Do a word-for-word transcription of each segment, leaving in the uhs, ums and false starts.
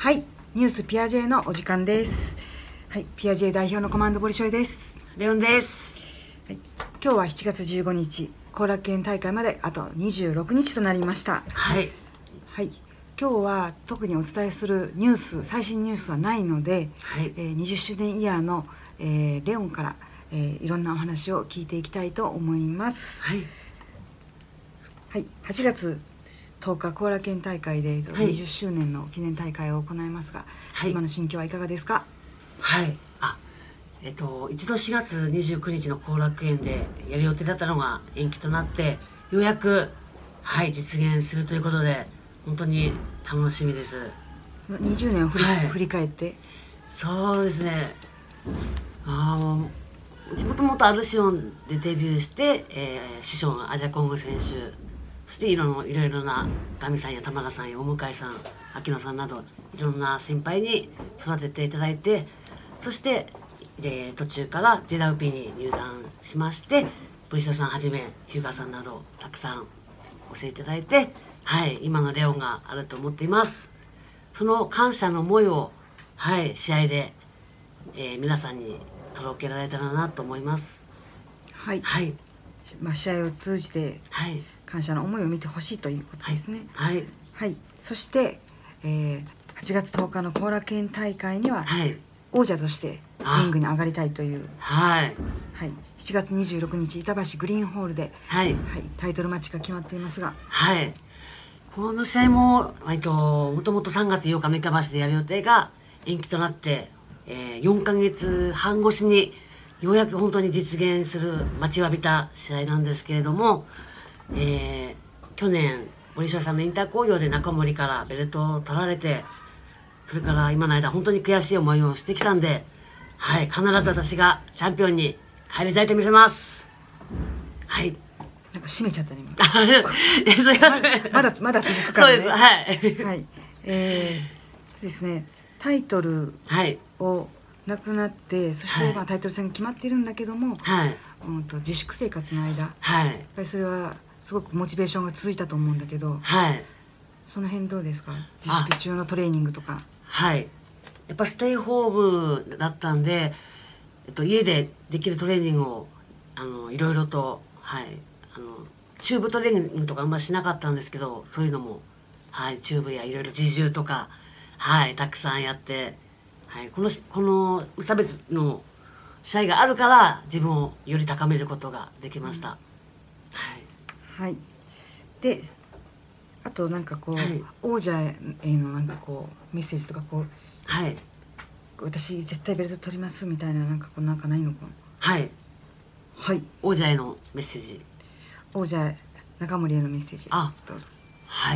はい、ニュースピアジェのお時間です。はい、ピアジェ代表のコマンドボリショイです。 レオンです。 はい、今日はしちがつじゅうごにち、後楽園大会まであとにじゅうろくにちとなりました。 はい。 はい、今日は特にお伝えするニュース、最新ニュースはないので、 はい、 えー、にじゅっしゅうねんイヤーの、えー、レオンから、えー、いろんなお話を聞いていきたいと思います。 はい。 はい、はちがつとおか後楽園大会でにじゅっしゅうねんの記念大会を行いますが、はい、今の心境はいかがですか？ はい。あ、えっと一度しがつにじゅうくにちの後楽園でやる予定だったのが延期となって、ようやくはい実現するということで本当に楽しみです。 にじゅうねんを振り、はい、振り返って。 そうですね。ああ、もともとアルシオンでデビューして、えー、師匠のアジャコング選手、そしていろいろいろなガミさんや田村さんやお向井さん、秋野さんなどいろんな先輩に育てていただいて、そしてで途中からジェダウピに入団しまして、ブリショさんはじめ日向さんなどたくさん教えていただいて、はい、今のレオンがあると思っています。その感謝の思いを、はい、試合で、えー、皆さんに届けられたらなと思います。 はい、 はい、 まあ、試合を通じて感謝の思いを見てほしいということですね。 はい、はいはい、そして、えー、はちがつとおかの後楽園大会には、 はい、 王者としてリングに上がりたいという、 はい、 はい、しちがつにじゅうろくにち板橋グリーンホールで、 はい、 はい、タイトルマッチが決まっていますが、 はい、この試合も、えっと、もともとさんがつようかの板橋でやる予定が延期となって、えー、よんかげつはん越しにようやく本当に実現する待ちわびた試合なんですけれども、えー、去年ボリショイさんのインター工業で中森からベルトを取られて、それから今の間本当に悔しい思いをしてきたんで、はい、必ず私がチャンピオンに帰りたいと見せます。はい。 なんか閉めちゃったね今。すいません。 まだまだ続くからね。 そうです。はい。 はい。えー、そうですね。タイトルをなくなって、はい、そしてまあタイトル戦決まっているんだけども、はい、うんと自粛生活の間、はい、やっぱりそれはすごくモチベーションが続いたと思うんだけど、はい、その辺どうですか？自粛中のトレーニングとか。 はい。やっぱステイホームだったんで、えっと、家でできるトレーニングをあのいろいろと、はい、あのチューブトレーニングとかあんましなかったんですけど、そういうのも、はい、チューブやいろいろ自重とか、はい、たくさんやって、はい、このこの無差別の試合があるから自分をより高めることができました。 うん、はい、はい、であとなんかこう、はい、王者へのなんかこうメッセージとかこう、はい、私絶対ベルト取りますみたいななんかこうなんかないのかな。 はい、 はい、 王者へのメッセージ、 王者中森へのメッセージ、 あ、 どうぞ。 はい、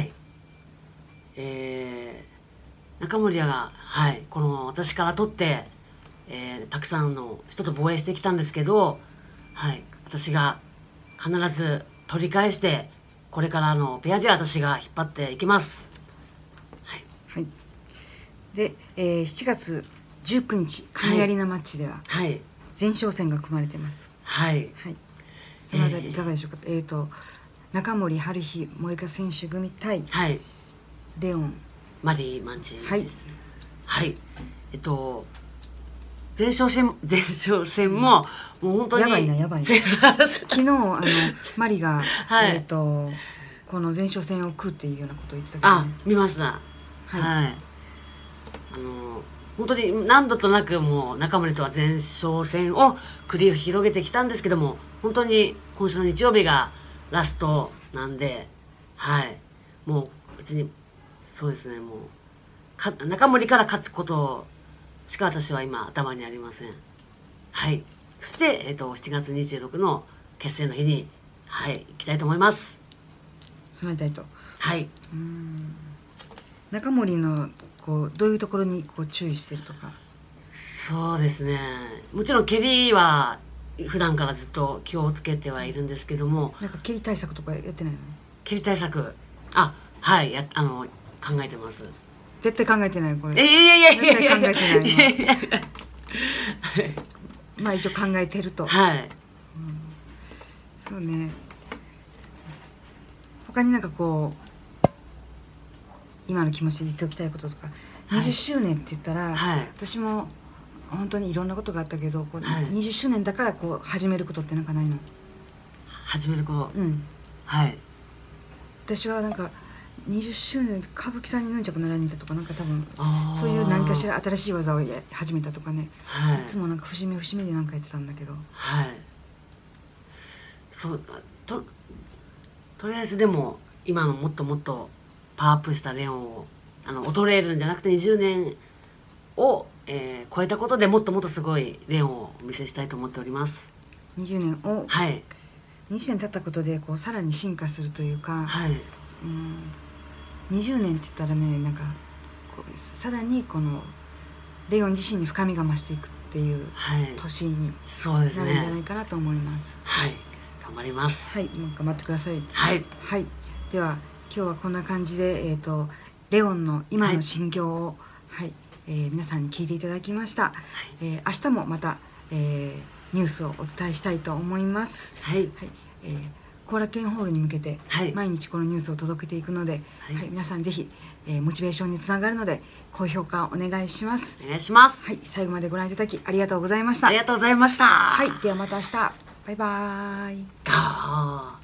えー、中森屋が、はい、この私から取って、えー、たくさんの人と防衛してきたんですけど、はい、私が必ず取り返してこれからのペアジェ私が引っ張っていきます。はい、 はい、で、えー、しちがつじゅうくにち亀有のマッチでは、はい、前哨戦が組まれてます。 はい、 はい、そのあたりいかがでしょうか？えっ、ー、と中森春日萌香選手組対、はい、レオンマリーマンチです。はい、はい、えっと前哨戦前哨戦も、うん、もう本当にやばいなやばいな昨日あのマリが、はい、えっ、ー、とこの前哨戦を食うっていうようなことを言ってたけど、ね、 あ、見ました。はい、はい、あの本当に何度となくもう中森とは前哨戦を繰り広げてきたんですけども、本当に今週の日曜日がラストなんで、はい、もう別にそうですね、もうか中森から勝つことしか私は今頭にありません。はい、そして、えー、としちがつにじゅうろくの決戦の日に、はい、行きたいと思います。 備えたいと。 はい、 うーん、中森のこうどういうところにこう注意してるとか。 そうですね、もちろん蹴りは普段からずっと気をつけてはいるんですけども、 なんか蹴り対策とかやってないの？ 蹴り対策、あ、はい、やあの考えてます。 絶対考えてないこれ。 いやいやいやいや絶対考えてない。 いやいやまあ一応考えてると。 はい、うん、 そうね。他になんかこう今の気持ちで言っておきたいこととかにじゅっしゅうねんって言ったら、はい、私も本当にいろんなことがあったけどこう、はい、にじゅっしゅうねんだからこう始めることってなんかないの？ 始めること、 うん、 はい。 私はなんかにじゅっしゅうねんで歌舞伎さんにヌンチャク習いに行ったとかなんか多分そういう何かしら新しい技をや始めたとかね、はい、いつもなんか節目節目で何かやってたんだけど、 はい、そうととりあえずでも今のもっともっとパワーアップしたレオンをあの衰えるんじゃなくてにじゅうねんを、えー、超えたことでもっともっとすごいレオンをお見せしたいと思っております。 にじゅうねんを、 はい、 にじゅうねん経ったことでこうさらに進化するというか、 はい、 うんにじゅうねんって言ったらねなんかこうさらにこのレオン自身に深みが増していくっていう年になるんじゃないかなと思います。 はい、頑張ります。 はい、もう頑張ってください。 はい、 はい、では今日はこんな感じで、えーと、レオンの今の心境を、はいはいえー、皆さんに聞いていただきました。はいえー、明日もまた、えー、ニュースをお伝えしたいと思います。 はい、はいえー後楽園ホールに向けて毎日このニュースを届けていくので、はいはい、皆さんぜひ、えー、モチベーションにつながるので高評価お願いします。 お願いします。 はい、最後までご覧いただきありがとうございました。 ありがとうございました。 はい、ではまた明日。バイバーイ。 ガー